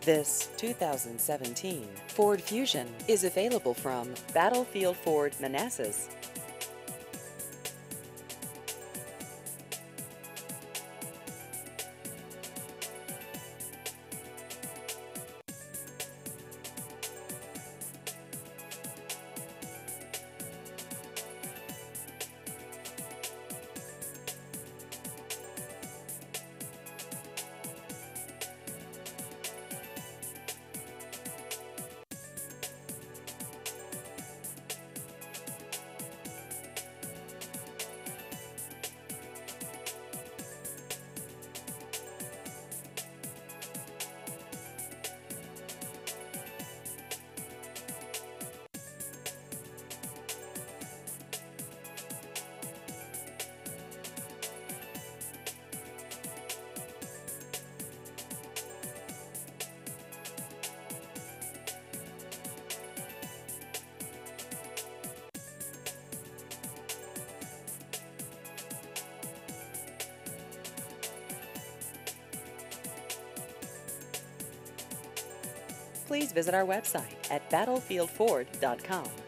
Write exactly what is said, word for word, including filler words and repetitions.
This two thousand seventeen Ford Fusion is available from Battlefield Ford Manassas. Please visit our website at battlefield ford dot com.